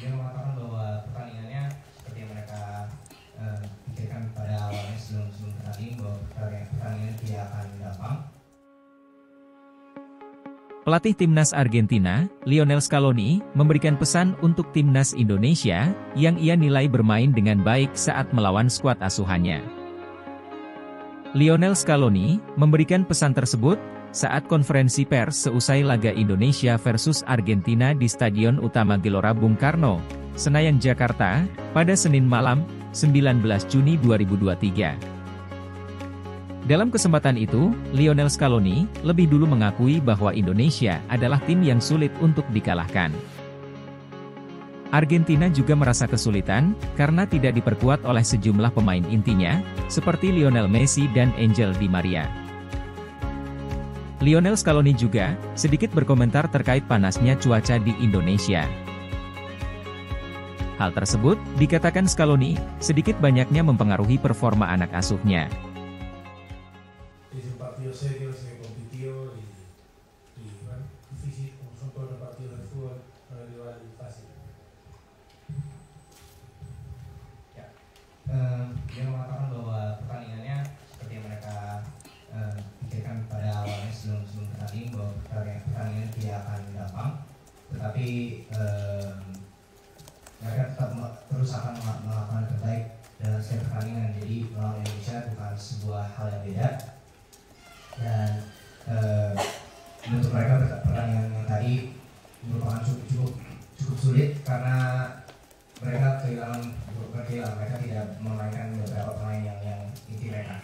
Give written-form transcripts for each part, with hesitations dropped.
dia mengatakan bahwa pertandingannya seperti yang mereka pikirkan pada awalnya sebelum bertanding, bahwa pertandingan tidak akan gampang. Pelatih timnas Argentina, Lionel Scaloni, memberikan pesan untuk timnas Indonesia, yang ia nilai bermain dengan baik saat melawan skuad asuhannya. Lionel Scaloni memberikan pesan tersebut saat konferensi pers seusai laga Indonesia versus Argentina di Stadion Utama Gelora Bung Karno, Senayan, Jakarta, pada Senin malam, 19 Juni 2023. Dalam kesempatan itu, Lionel Scaloni lebih dulu mengakui bahwa Indonesia adalah tim yang sulit untuk dikalahkan. Argentina juga merasa kesulitan, karena tidak diperkuat oleh sejumlah pemain intinya, seperti Lionel Messi dan Angel Di Maria. Lionel Scaloni juga sedikit berkomentar terkait panasnya cuaca di Indonesia. Hal tersebut, dikatakan Scaloni, sedikit banyaknya mempengaruhi performa anak asuhnya. Dia mengatakan bahwa pertandingannya seperti yang mereka pikirkan pada awalnya sebelum bertanding, bahwa pertandingan tidak akan gampang, tetapi mereka tetap terus akan melakukan yang terbaik dalam setiap pertandingan. Jadi melawan Indonesia bukan sebuah hal yang beda, dan untuk mereka pertandingan yang tadi merupakan cukup sulit, karena mereka mereka tidak memainkan beberapa pemain yang inti mereka.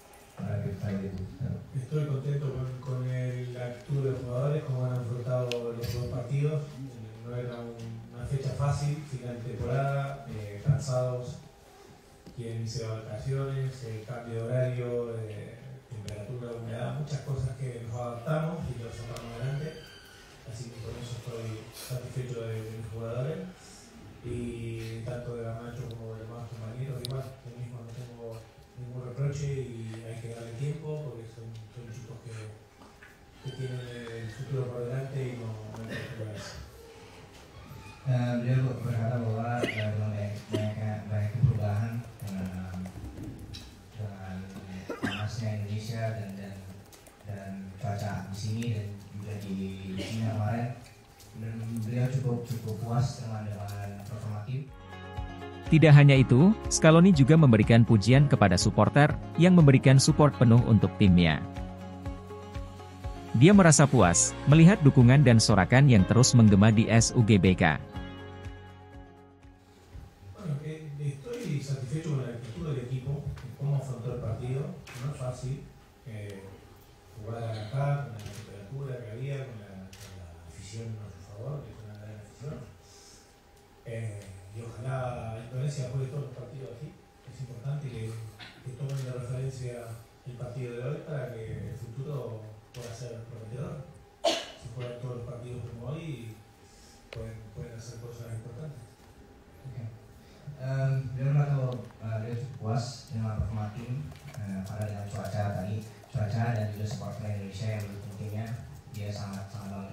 Estoy contento con la actitud de los jugadores, cómo han afrontado los dos partidos. No era una fecha fácil, final de temporada, cansados, quieren irse de vacaciones, cambio de horario, temperatura, humedad, muchas cosas que nos adaptamos y nos sacamos adelante. Así que con eso estoy satisfecho de mis jugadores. Y tanto de Gamacho como de demás compañeros, igual, yo mismo no tengo ningún reproche y hay que darle tiempo porque son chicos que tienen el futuro por delante y no hay que preocuparse. Beliau berkata bahwa banyak perubahan dengan panasnya Indonesia dan cuaca di sini dan juga di China kemarin. Dan beliau cukup puas dengan performa tim. Tidak hanya itu, Scaloni juga memberikan pujian kepada supporter yang memberikan support penuh untuk timnya. Dia merasa puas melihat dukungan dan sorakan yang terus menggema di SUGBK. Estoy satisfecho con la actitud del equipo, cómo afrontó el partido. No es fácil jugar acá con la temperatura que había, con la afición a su favor, que es una gran afición. Y ojalá Indonesia juegue todos los partidos así. Es importante que tomen de referencia el partido de hoy para que el futuro pueda ser prometedor. Si juegan todos los partidos como hoy, pueden hacer cosas importantes. Beliau merasa beliau cukup puas dengan performa tim, karena dengan cuaca dan juga supporter Indonesia yang mendukung timnya. Dia sangat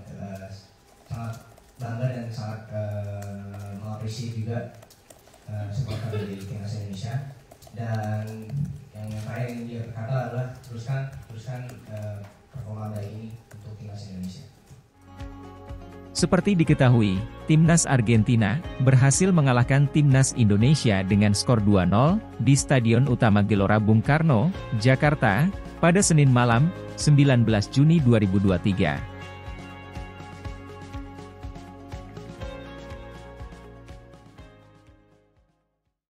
bangga dan sangat mengapresiasi juga supporter dari timnas Indonesia. Dan yang terakhir yang dia berkata adalah teruskan performa baik ini untuk timnas Indonesia. Seperti diketahui, timnas Argentina berhasil mengalahkan timnas Indonesia dengan skor 2-0 di Stadion Utama Gelora Bung Karno, Jakarta, pada Senin malam, 19 Juni 2023.